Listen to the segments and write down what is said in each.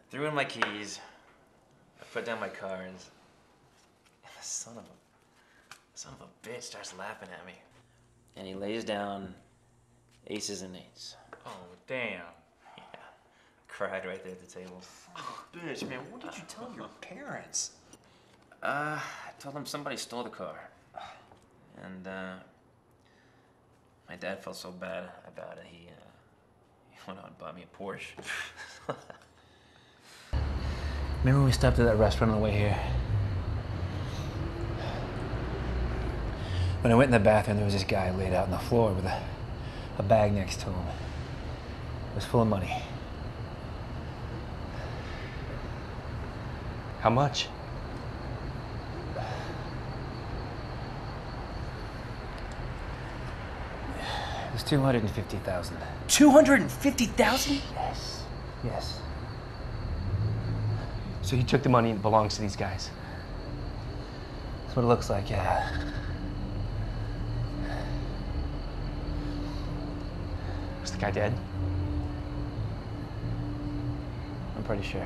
Threw in my keys. I put down my cards. And the son of a bitch starts laughing at me. And he lays down aces and eights. Oh, damn. Yeah. Cried right there at the table. Oh, bitch, man, what did you tell your parents? I told them somebody stole the car. And, my dad felt so bad about it, he went out and bought me a Porsche. Remember when we stopped at that restaurant on the way here? When I went in the bathroom, there was this guy laid out on the floor with a bag next to him. It was full of money. How much? It was $250,000. 250,000? Yes. Yes. So he took the money and it belongs to these guys. That's what it looks like, yeah. Was the guy dead? I'm pretty sure.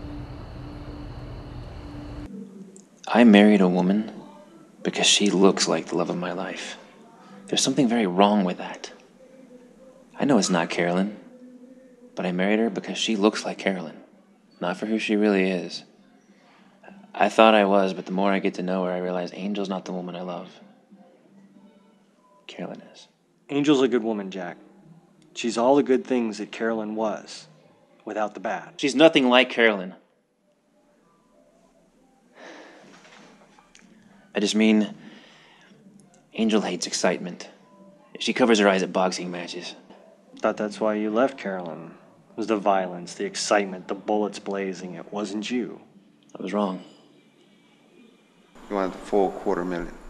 I married a woman because she looks like the love of my life. There's something very wrong with that. I know it's not Carolyn, but I married her because she looks like Carolyn, not for who she really is. I thought I was, but the more I get to know her, I realize Angel's not the woman I love. Carolyn is. Angel's a good woman, Jack. She's all the good things that Carolyn was, without the bad. She's nothing like Carolyn. I just mean, Angel hates excitement. She covers her eyes at boxing matches. Thought that's why you left Carolyn. It was the violence, the excitement, the bullets blazing. It wasn't you. I was wrong. You wanted the full $250,000.